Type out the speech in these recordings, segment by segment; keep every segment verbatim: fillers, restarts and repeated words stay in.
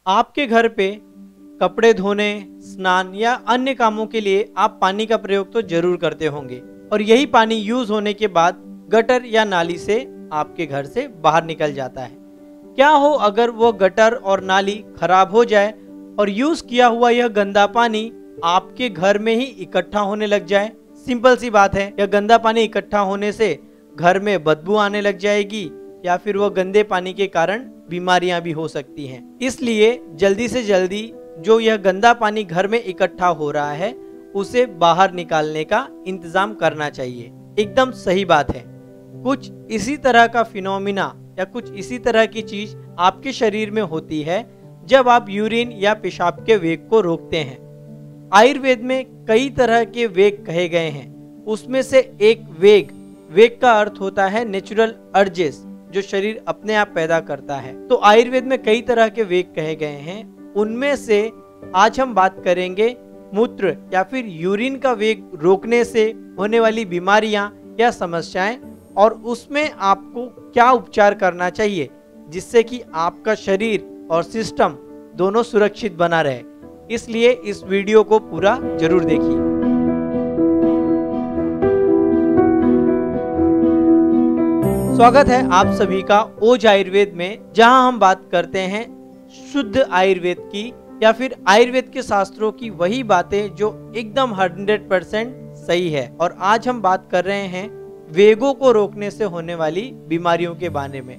आपके घर पे कपड़े धोने, स्नान या अन्य कामों के लिए आप पानी का प्रयोग तो जरूर करते होंगे और यही पानी यूज होने के बाद गटर या नाली से आपके घर से बाहर निकल जाता है। क्या हो अगर वो गटर और नाली खराब हो जाए और यूज किया हुआ यह गंदा पानी आपके घर में ही इकट्ठा होने लग जाए? सिंपल सी बात है, यह गंदा पानी इकट्ठा होने से घर में बदबू आने लग जाएगी या फिर वो गंदे पानी के कारण बीमारियां भी हो सकती हैं। इसलिए जल्दी से जल्दी जो यह गंदा पानी घर में इकट्ठा हो रहा है उसे बाहर निकालने का इंतजाम करना चाहिए। एकदम सही बात है। कुछ इसी तरह का फिनोमिना या कुछ इसी तरह की चीज आपके शरीर में होती है जब आप यूरिन या पेशाब के वेग को रोकते हैं। आयुर्वेद में कई तरह के वेग कहे गए हैं, उसमें से एक वेग वेग का अर्थ होता है नेचुरल अर्जेस, जो शरीर अपने आप पैदा करता है। तो आयुर्वेद में कई तरह के वेग कहे गए हैं, उनमें से आज हम बात करेंगे मूत्र या फिर यूरिन का वेग रोकने से होने वाली बीमारियां या समस्याएं और उसमें आपको क्या उपचार करना चाहिए जिससे कि आपका शरीर और सिस्टम दोनों सुरक्षित बना रहे। इसलिए इस वीडियो को पूरा जरूर देखिए। स्वागत है आप सभी का ओज आयुर्वेद में, जहां हम बात करते हैं शुद्ध आयुर्वेद की या फिर आयुर्वेद के शास्त्रों की वही बातें जो एकदम हंड्रेड परसेंट सही है। और आज हम बात कर रहे हैं वेगों को रोकने से होने वाली बीमारियों के बारे में।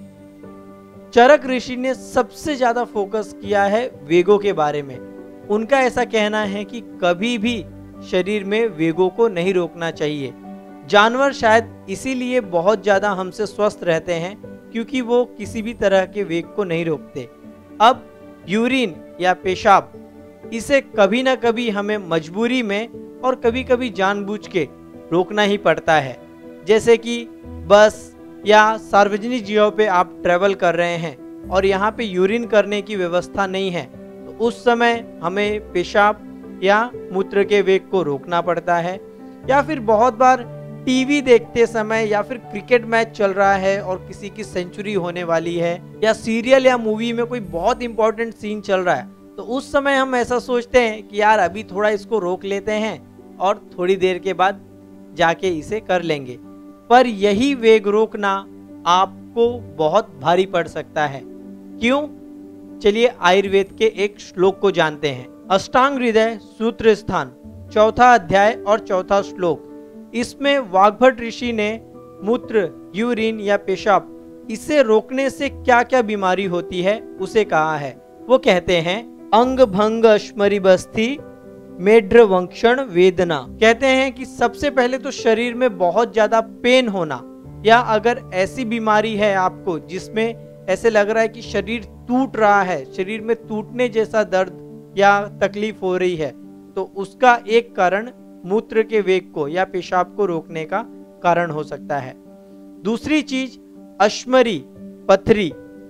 चरक ऋषि ने सबसे ज्यादा फोकस किया है वेगों के बारे में। उनका ऐसा कहना है कि कभी भी शरीर में वेगों को नहीं रोकना चाहिए। जानवर शायद इसीलिए बहुत ज्यादा हमसे स्वस्थ रहते हैं क्योंकि वो किसी भी तरह के वेग को नहीं रोकते। अब यूरिन या पेशाब, इसे कभी ना कभी हमें मजबूरी में और कभी कभी जानबूझ के रोकना ही पड़ता है। जैसे कि बस या सार्वजनिक जगहों पे आप ट्रैवल कर रहे हैं और यहाँ पे यूरिन करने की व्यवस्था नहीं है, तो उस समय हमें पेशाब या मूत्र के वेग को रोकना पड़ता है। या फिर बहुत बार टीवी देखते समय या फिर क्रिकेट मैच चल रहा है और किसी की सेंचुरी होने वाली है या सीरियल या मूवी में कोई बहुत इंपॉर्टेंट सीन चल रहा है, तो उस समय हम ऐसा सोचते हैं कि यार अभी थोड़ा इसको रोक लेते हैं और थोड़ी देर के बाद जाके इसे कर लेंगे। पर यही वेग रोकना आपको बहुत भारी पड़ सकता है। क्यों? चलिए आयुर्वेद के एक श्लोक को जानते हैं। अष्टांग हृदय सूत्र स्थान, चौथा अध्याय और चौथा श्लोक। इसमें वाग्भट ऋषि ने मूत्र, यूरिन या पेशाब, इसे रोकने से क्या क्या बीमारी होती है उसे कहा है। वो कहते हैं अंग भंग अश्मरी बस्थि मेढ्र वंक्षण वेदना। कहते हैं कि सबसे पहले तो शरीर में बहुत ज्यादा पेन होना, या अगर ऐसी बीमारी है आपको जिसमें ऐसे लग रहा है कि शरीर टूट रहा है, शरीर में टूटने जैसा दर्द या तकलीफ हो रही है, तो उसका एक कारण मूत्र के वेग को या पेशाब को रोकने का कारण हो सकता है। दूसरी चीज अश्मरी, पथरी।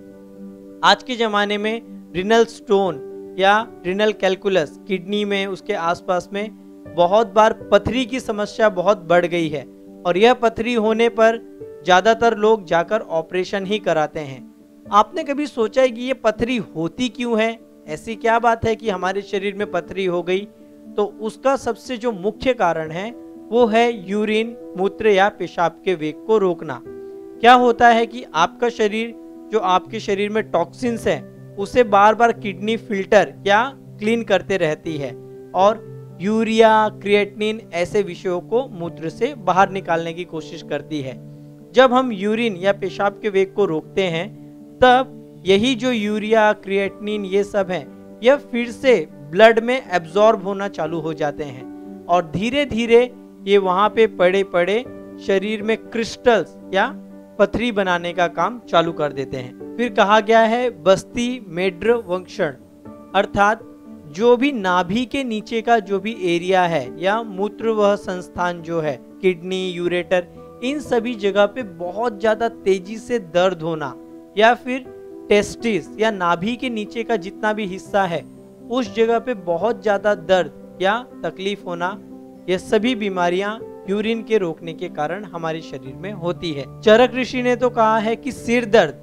आज के जमाने में रिनल स्टोन या रिनल कैलकुलस, किडनी में उसके आसपास में बहुत बार पथरी की समस्या बहुत बढ़ गई है और यह पथरी होने पर ज्यादातर लोग जाकर ऑपरेशन ही कराते हैं। आपने कभी सोचा है कि ये पथरी होती क्यों है? ऐसी क्या बात है कि हमारे शरीर में पथरी हो गई? तो उसका सबसे जो मुख्य कारण है वो है यूरिन, मूत्र या पेशाब के वेग को रोकना। क्या होता है कि आपका शरीर, जो आपके शरीर में टॉक्सिन्स है, उसे बार बार किडनी फिल्टर या क्लीन करते रहती है और यूरिया, क्रिएटिनिन ऐसे विषयों को मूत्र से बाहर निकालने की कोशिश करती है। जब हम यूरिन या पेशाब के वेग को रोकते हैं तब यही जो यूरिया, क्रिएटिनिन ये सब है, यह फिर से ब्लड में एब्जॉर्ब होना चालू हो जाते हैं और धीरे धीरे ये वहां पे पड़े पड़े शरीर में क्रिस्टल्स या पथरी बनाने का काम चालू कर देते हैं। फिर कहा गया है बस्ती मेढ्र वंक्षण, अर्थात जो भी नाभि के नीचे का जो भी एरिया है या मूत्र वह संस्थान जो है, किडनी, यूरेटर, इन सभी जगह पे बहुत ज्यादा तेजी से दर्द होना, या फिर टेस्टिस या नाभि के नीचे का जितना भी हिस्सा है उस जगह पे बहुत ज्यादा दर्द या तकलीफ होना, ये सभी बीमारियां यूरिन के रोकने के कारण हमारे शरीर में होती है। चरक ऋषि ने तो कहा है कि सिर दर्द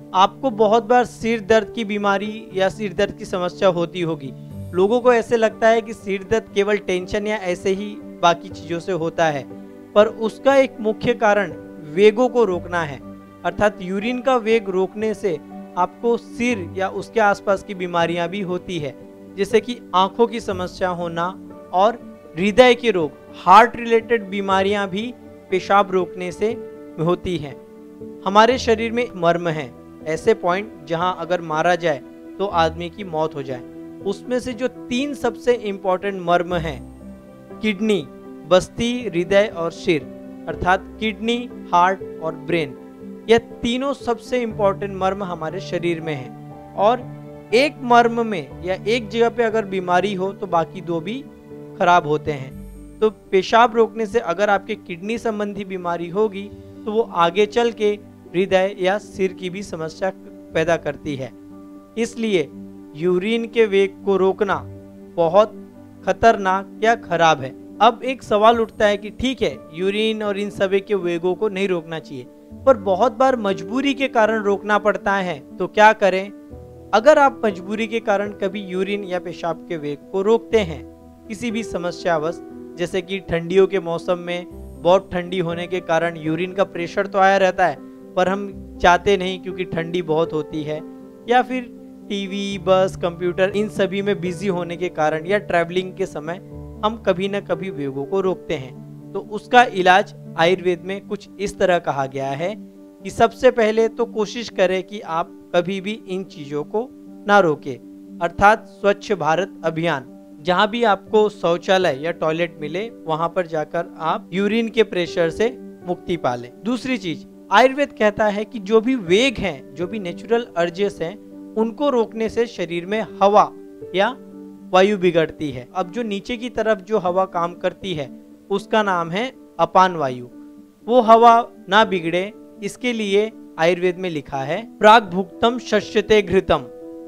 आपको बहुत बार सिर दर्द की बीमारी या सिर दर्द की समस्या होती होगी। लोगों को ऐसे लगता है कि सिर दर्द केवल टेंशन या ऐसे ही बाकी चीज़ों से होता है, पर उसका एक मुख्य कारण वेगों को रोकना है। अर्थात यूरिन का वेग रोकने से आपको सिर या उसके आसपास की बीमारियां भी होती है, जैसे कि आंखों की समस्या होना और हृदय के रोग, हार्ट रिलेटेड बीमारियां भी पेशाब रोकने से होती हैं। हमारे शरीर में मर्म है, ऐसे पॉइंट जहां अगर मारा जाए तो आदमी की मौत हो जाए। उसमें से जो तीन सबसे इंपॉर्टेंट मर्म हैं, किडनी, बस्ती, हृदय और सिर, अर्थात किडनी, हार्ट और ब्रेन, यह तीनों सबसे इंपॉर्टेंट मर्म हमारे शरीर में हैं। और एक मर्म में या एक जगह पे अगर बीमारी हो तो बाकी दो भी खराब होते हैं। तो पेशाब रोकने से अगर आपके किडनी संबंधी बीमारी होगी तो वो आगे चल के हृदय या सिर की भी समस्या पैदा करती है। इसलिए यूरिन के वेग को रोकना बहुत खतरनाक या खराब है। अब एक सवाल उठता है कि ठीक है, यूरिन और इन सभी के वेगों को नहीं रोकना चाहिए, पर बहुत बार मजबूरी के कारण रोकना पड़ता है, तो क्या करें? अगर आप मजबूरी के कारण कभी यूरिन या पेशाब के वेग को रोकते हैं किसी भी समस्यावश, जैसे कि ठंडियों के मौसम में बहुत ठंडी होने के कारण यूरिन का प्रेशर तो आया रहता है पर हम चाहते नहीं क्योंकि ठंडी बहुत होती है, या फिर टीवी, बस, कंप्यूटर इन सभी में बिजी होने के कारण या ट्रैवलिंग के समय हम कभी न कभी वेगों को रोकते हैं, तो उसका इलाज आयुर्वेद में कुछ इस तरह कहा गया है कि सबसे पहले तो कोशिश करें कि आप कभी भी इन चीज़ों को ना रोकें। अर्थात स्वच्छ भारत अभियान, जहाँ भी आपको शौचालय या टॉयलेट मिले वहाँ पर जाकर आप यूरिन के प्रेशर से मुक्ति पा लें। दूसरी चीज, आयुर्वेद कहता है कि जो भी वेग हैं, जो भी नेचुरल अर्जेस हैं, उनको रोकने से शरीर में हवा या वायु बिगड़ती है। अब जो नीचे की तरफ जो हवा काम करती है उसका नाम है अपान वायु। वो हवा ना बिगड़े इसके लिए आयुर्वेद में लिखा है प्राग भुक्तम शस्यते घृतम,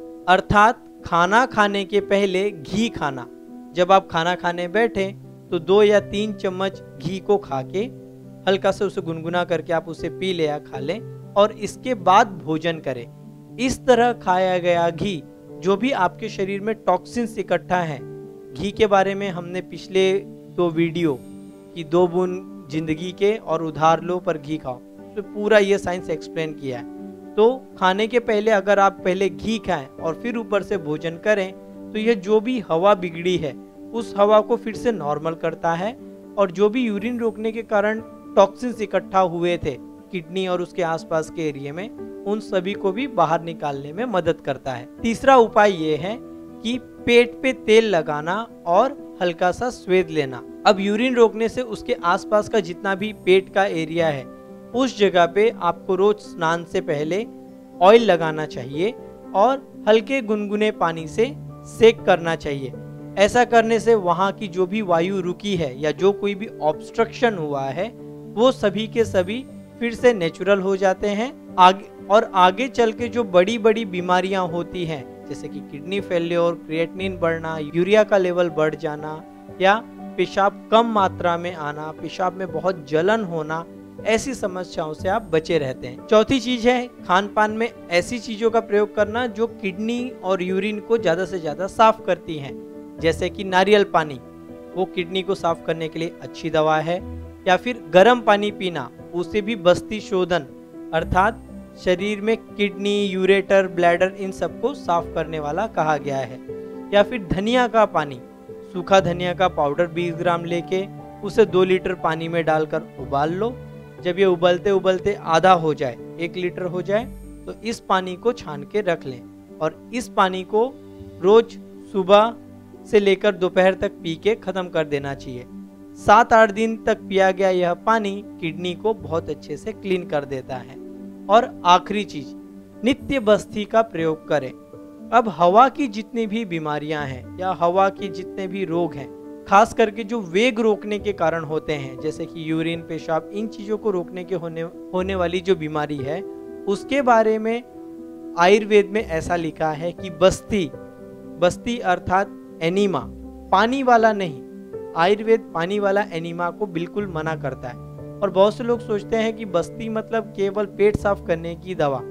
अर्थात खाना खाने के पहले घी खाना। जब आप खाना खाने बैठे तो दो या तीन चम्मच घी को खा के हल्का से उसे गुनगुना करके आप उसे पी ले या खा लें और इसके बाद भोजन करें। इस तरह खाया गया घी जो भी आपके शरीर में टॉक्सिन्स इकट्ठा है, घी के बारे में हमने पिछले दो वीडियो की दो बूंद जिंदगी के और उधार लो पर घी खाओ तो पूरा ये साइंस एक्सप्लेन किया है। तो खाने के पहले अगर आप पहले घी खाएं और फिर ऊपर से भोजन करें तो यह जो भी हवा बिगड़ी है उस हवा को फिर से नॉर्मल करता है और जो भी यूरिन रोकने के कारण टॉक्सिन्स इकट्ठा हुए थे किडनी और उसके आसपास के एरिया में, उन सभी को भी बाहर निकालने में मदद करता है। तीसरा उपाय ये है कि पेट पे तेल लगाना और हल्का सा स्वेद लेना। अब यूरिन रोकने से उसके आसपास का जितना भी पेट का एरिया है उस जगह पे आपको रोज स्नान से पहले ऑयल लगाना चाहिए और हल्के गुनगुने पानी से सेक करना चाहिए। ऐसा करने से वहाँ की जो भी वायु रुकी है या जो कोई भी ऑब्स्ट्रक्शन हुआ है वो सभी के सभी फिर से नेचुरल हो जाते हैं। आगे और आगे चल के जो बड़ी बड़ी बीमारियां होती हैं जैसे कि किडनी फेल्योर, क्रिएटिनिन बढ़ना, यूरिया का लेवल बढ़ जाना या पेशाब कम मात्रा में आना, पेशाब में बहुत जलन होना, ऐसी समस्याओं से आप बचे रहते हैं। चौथी चीज है खान पान में ऐसी चीजों का प्रयोग करना जो किडनी और यूरिन को ज्यादा से ज्यादा साफ करती हैं, जैसे कि नारियल पानी, वो किडनी को साफ करने के लिए अच्छी दवा है, या फिर गर्म पानी पीना, उसे भी बस्ती शोधन अर्थात शरीर में किडनी, यूरेटर, ब्लैडर इन सबको साफ करने वाला कहा गया है। या फिर धनिया का पानी, सूखा धनिया का पाउडर बीस ग्राम लेके उसे दो लीटर पानी में डालकर उबाल लो। जब ये उबलते उबलते आधा हो जाए, एक लीटर हो जाए, तो इस पानी को छान के रख लें और इस पानी को रोज सुबह से लेकर दोपहर तक पी के खत्म कर देना चाहिए। सात आठ दिन तक पिया गया यह पानी किडनी को बहुत अच्छे से क्लीन कर देता है। और आखिरी चीज, नित्य बस्ती का प्रयोग करें। अब हवा की जितनी भी बीमारियां हैं या हवा के जितने भी रोग हैं, खास करके जो वेग रोकने के कारण होते हैं जैसे कि यूरिन, पेशाब, इन चीजों को रोकने के होने होने वाली जो बीमारी है उसके बारे में आयुर्वेद में ऐसा लिखा है कि बस्ती बस्ती अर्थात एनीमा, पानी वाला नहीं। आयुर्वेद पानी वाला एनीमा को बिल्कुल मना करता है और बहुत से लोग सोचते हैं कि बस्ती मतलब केवल पेट साफ करने की दवा।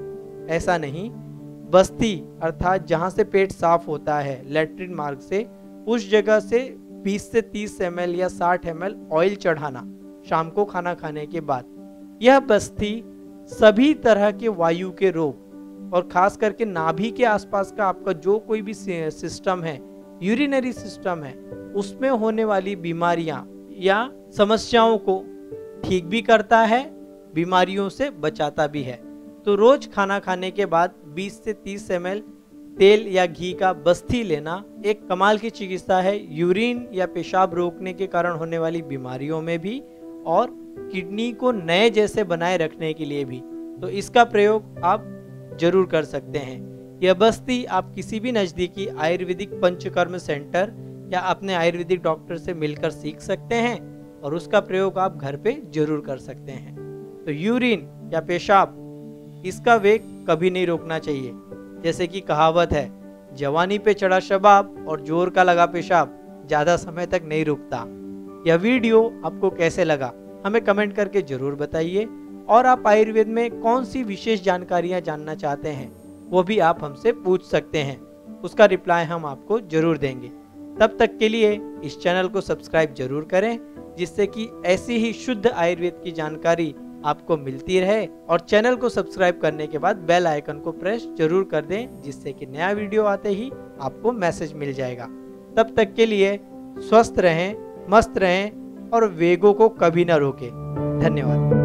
ऐसा नहीं। बस्ती अर्थात जहाँ से पेट साफ होता है लैट्रिन मार्ग से, उस जगह से बीस से तीस एम एल या साठ एम एल ऑयल चढ़ाना शाम को खाना खाने के बाद। यह बस्ती सभी तरह के वायु के रोग और खास करके नाभि के आसपास का आपका जो कोई भी सिस्टम है, यूरिनरी सिस्टम है, उसमें होने वाली बीमारियां या समस्याओं को ठीक भी करता है, बीमारियों से बचाता भी है। तो रोज खाना खाने के बाद बीस से तीस एम एल तेल या घी का बस्ती लेना एक कमाल की चिकित्सा है, यूरिन या पेशाब रोकने के कारण होने वाली बीमारियों में भी और किडनी को नए जैसे बनाए रखने के लिए भी। तो इसका प्रयोग आप जरूर कर सकते हैं। यह बस्ती आप किसी भी नज़दीकी आयुर्वेदिक पंचकर्म सेंटर या अपने आयुर्वेदिक डॉक्टर से मिलकर सीख सकते हैं और उसका प्रयोग आप घर पे जरूर कर सकते हैं। तो यूरिन या पेशाब, इसका वेग कभी नहीं रोकना चाहिए। जैसे कि कहावत है, जवानी पे चढ़ा शबाब और जोर का लगा पेशाब ज़्यादा समय तक नहीं रुकता। यह वीडियो आपको कैसे लगा हमें कमेंट करके जरूर बताइए, और आप आयुर्वेद में कौन सी विशेष जानकारियां जानना चाहते हैं वो भी आप हमसे पूछ सकते हैं, उसका रिप्लाई हम आपको जरूर देंगे। तब तक के लिए इस चैनल को सब्सक्राइब जरूर करें, जिससे कि ऐसी ही शुद्ध आयुर्वेद की जानकारी आपको मिलती रहे, और चैनल को सब्सक्राइब करने के बाद बेल आइकन को प्रेस जरूर कर दें, जिससे कि नया वीडियो आते ही आपको मैसेज मिल जाएगा। तब तक के लिए स्वस्थ रहें, मस्त रहें और वेगों को कभी ना रोकें। धन्यवाद।